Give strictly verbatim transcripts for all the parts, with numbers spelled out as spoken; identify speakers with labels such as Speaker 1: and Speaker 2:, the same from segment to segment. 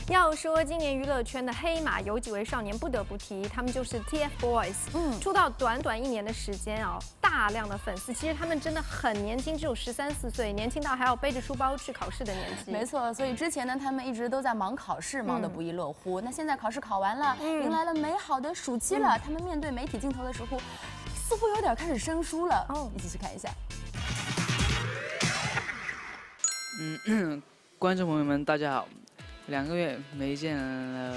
Speaker 1: 要说今年娱乐圈的黑马，有几位少年不得不提，他们就是 T F Boys。嗯，出道短短一年的时间哦，大量的粉丝，其实他们真的很年轻，只有十三四岁，年轻到还要背着书包去考试的年纪。
Speaker 2: 没错，所以之前呢，他们一直都在忙考试，忙得不亦乐乎。嗯、那现在考试考完了，嗯、迎来了美好的暑期了。嗯、他们面对媒体镜头的时候，似乎有点开始生疏了。哦，一起去看一下。
Speaker 3: 嗯，观众朋友们，大家好。 两个月没见了，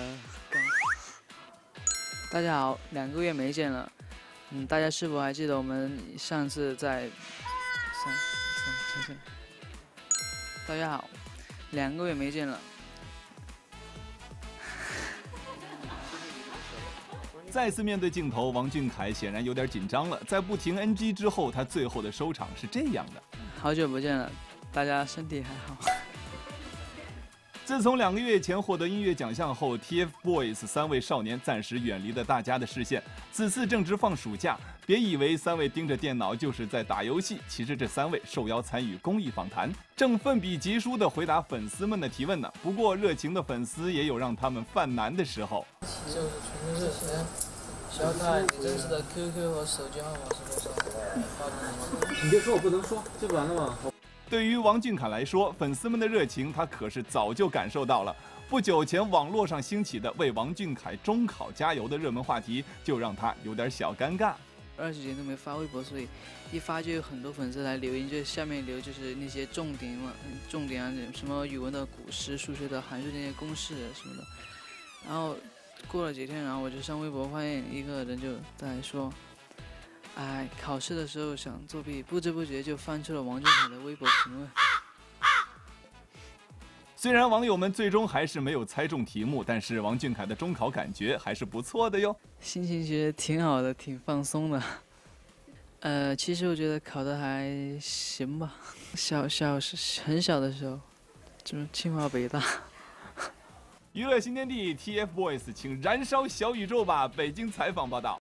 Speaker 3: 大家好，两个月没见了，嗯，大家是否还记得我们上次在上上上上？大家好，两个月没见了。
Speaker 4: 再次面对镜头，王俊凯显然有点紧张了。在不停 N G 之后，他最后的收场是这样的：
Speaker 3: 好久不见了，大家身体还好？
Speaker 4: 自从两个月前获得音乐奖项后 ，T F Boys 三位少年暂时远离了大家的视线。此次正值放暑假，别以为三位盯着电脑就是在打游戏，其实这三位受邀参与公益访谈，正奋笔疾书地回答粉丝们的提问呢。不过，热情的粉丝也有让他们犯难的时候。
Speaker 5: 就是纯热钱。小凯，你真实的 Q Q 和手机号码是多少？
Speaker 6: 你别说我不能说，就完了吗？
Speaker 4: 对于王俊凯来说，粉丝们的热情他可是早就感受到了。不久前，网络上兴起的为王俊凯中考加油的热门话题，就让他有点小尴尬。
Speaker 3: 二十天都没发微博，所以一发就有很多粉丝来留言，就下面留就是那些重点嘛，重点啊，什么语文的古诗、数学的函数那些公式什么的。然后过了几天，然后我就上微博，发现一个人就在说。 哎，考试的时候想作弊，不知不觉就翻出了王俊凯的微博评论。
Speaker 4: 虽然网友们最终还是没有猜中题目，但是王俊凯的中考感觉还是不错的哟。
Speaker 3: 心情其实挺好的，挺放松的。呃，其实我觉得考得还行吧。小小很小的时候，就是清华北大。
Speaker 4: 娱乐新天地 T F Boys， 请燃烧小宇宙吧！北京采访报道。